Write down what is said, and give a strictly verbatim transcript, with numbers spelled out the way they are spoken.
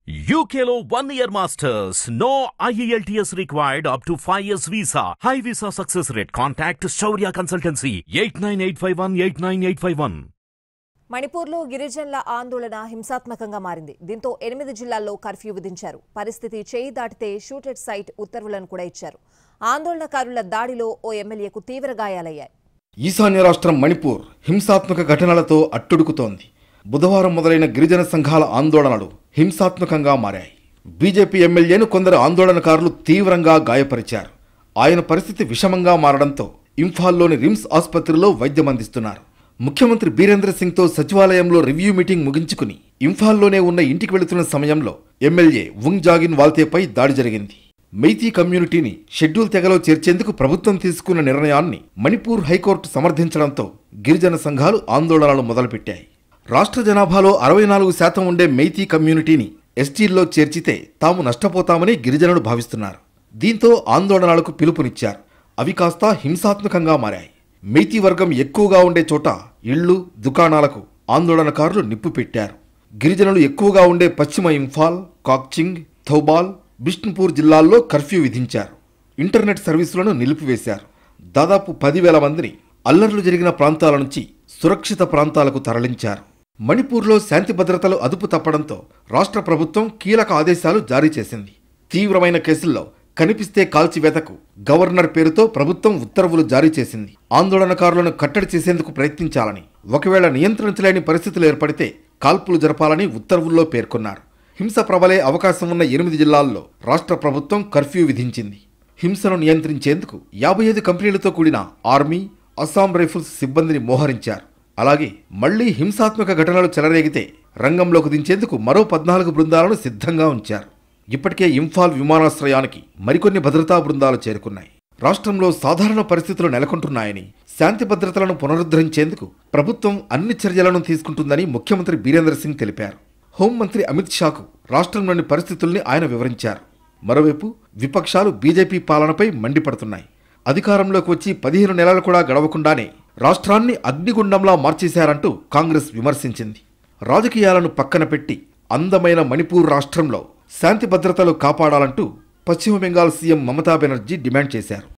U K లో one year masters. No I E L T S required up to five years visa. High visa success rate. Contact Shaurya Consultancy eight nine eight five one eight nine eight five one. మణిపూర్లో గిరిజనుల ఆందోళన హింసాత్మకంగా మారింది. దీంతో ఎనిమిది జిల్లాల్లో curfew విధించారు. పరిస్థితి చేయి దాటితే షూటెడ్ సైట్ ఉత్తర్వులను కూడా ఇచ్చారు. ఆందోళనకారుల దాడిలో ఓ ఎమ్మెల్యేకు తీవ్ర గాయాలయ్యాయి. ఈశాన్య రాష్ట్రం మణిపూర్ హింసాత్మక ఘటనలతో అట్టుడుకుతోంది. బుధవారం మొదలైన గిరిజన సంఘాల ఆందోళనలు హింసాత్మకంగా మారాయి. బీజేపీ ఎమ్మెల్యేను కొందరు ఆందోళనకారులు తీవ్రంగా గాయపరిచారు. ఆయన పరిస్థితి విషమంగా మారడంతో ఇంఫాల్లోని రిమ్స్ ఆసుపత్రిలో వైద్యం అందిస్తున్నారు. ముఖ్యమంత్రి బీరేంద్ర సింగ్తో సచివాలయంలో రివ్యూ మీటింగ్ ముగించుకుని ఇంఫాల్లోనే ఉన్న ఇంటికి వెళుతున్న సమయంలో ఎమ్మెల్యే వుంగ్ జాగిన్ వాల్తేపై దాడి జరిగింది. మెయితీ కమ్యూనిటీని షెడ్యూల్ తెగలో చేర్చేందుకు ప్రభుత్వం తీసుకున్న నిర్ణయాన్ని మణిపూర్ హైకోర్టు సమర్థించడంతో గిరిజన సంఘాలు ఆందోళనలు మొదలుపెట్టాయి. రాష్ట్ర జనాభాలో అరవై నాలుగు శాతం ఉండే మెయితీ కమ్యూనిటీని ఎస్టీల్లో చేర్చితే తాము నష్టపోతామని గిరిజనులు భావిస్తున్నారు. దీంతో ఆందోళనలకు పిలుపునిచ్చారు. అవి కాస్త హింసాత్మకంగా మారాయి. మెయితీ వర్గం ఎక్కువగా ఉండే చోట ఇళ్లు, దుకాణాలకు ఆందోళనకారులు నిప్పు పెట్టారు. గిరిజనులు ఎక్కువగా ఉండే పశ్చిమ ఇంఫాల్, కాక్చింగ్, థౌబాల్, బిష్ణుపూర్ జిల్లాల్లో కర్ఫ్యూ విధించారు. ఇంటర్నెట్ సర్వీసులను నిలిపివేశారు. దాదాపు పదివేల మందిని అల్లర్లు జరిగిన ప్రాంతాల నుంచి సురక్షిత ప్రాంతాలకు తరలించారు. మణిపూర్లో శాంతి భద్రతలు అదుపు తప్పడంతో రాష్ట్ర ప్రభుత్వం కీలక ఆదేశాలు జారీ చేసింది. తీవ్రమైన కేసుల్లో కనిపిస్తే కాల్చివేతకు గవర్నర్ పేరుతో ప్రభుత్వం ఉత్తర్వులు జారీ చేసింది. ఆందోళనకారులను కట్టడి చేసేందుకు ప్రయత్నించాలని, ఒకవేళ నియంత్రించలేని పరిస్థితులు ఏర్పడితే కాల్పులు జరపాలని ఉత్తర్వుల్లో పేర్కొన్నారు. హింస ప్రబలే అవకాశం ఉన్న ఎనిమిది జిల్లాల్లో రాష్ట్ర ప్రభుత్వం కర్ఫ్యూ విధించింది. హింసను నియంత్రించేందుకు యాభై ఐదు కంపెనీలతో కూడిన ఆర్మీ, అస్సాం రైఫిల్స్ సిబ్బందిని మోహరించారు. అలాగే మళ్లీ హింసాత్మక ఘటనలు చెలరేగితే రంగంలోకి దించేందుకు మరో పద్నాలుగు బృందాలను సిద్ధంగా ఉంచారు. ఇప్పటికే ఇంఫాల్ విమానాశ్రయానికి మరికొన్ని భద్రతా బృందాలు చేరుకున్నాయి. రాష్ట్రంలో సాధారణ పరిస్థితులు నెలకొంటున్నాయని, శాంతి భద్రతలను పునరుద్ధరించేందుకు ప్రభుత్వం అన్ని చర్యలను తీసుకుంటుందని ముఖ్యమంత్రి బీరేంద్ర సింగ్ తెలిపారు. హోంమంత్రి అమిత్ షాకు రాష్ట్రంలోని పరిస్థితుల్ని ఆయన వివరించారు. మరోవైపు విపక్షాలు బీజేపీ పాలనపై మండిపడుతున్నాయి. అధికారంలోకి వచ్చి పదిహేను నెలలు కూడా గడవకుండానే రాష్ట్రాన్ని అగ్నిగుండంలా మార్చేశారంటూ కాంగ్రెస్ విమర్శించింది. రాజకీయాలను పక్కన పెట్టి అందమైన మణిపూర్ రాష్ట్రంలో శాంతి భద్రతలు కాపాడాలంటూ పశ్చిమ బెంగాల్ సీఎం మమతా బెనర్జీ డిమాండ్ చేశారు.